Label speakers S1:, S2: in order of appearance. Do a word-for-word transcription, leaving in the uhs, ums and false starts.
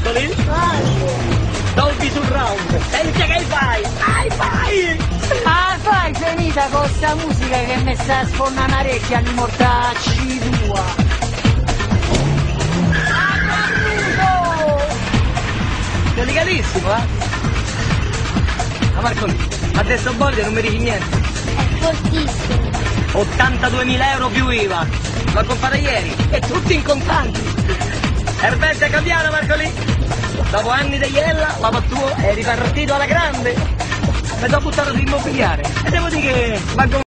S1: Marcoli? Dolby sul round. Senti che fai? Vai, vai!
S2: Ah, fai finita con sta musica che mi sta sfondando orecchie agli mortacci tua.
S1: Delicatissimo, eh? Ma Marcoli, adesso bolide non mi dici niente.
S3: È fortissimo.
S1: ottantaduemila euro più I V A. L'ho comprata ieri e tutti in contanti. Erbette cambiare, Marcoli. Dopo anni di iella, papà tuo è ripartito alla grande. Mi sono buttato sull'immobiliare. E devo dire che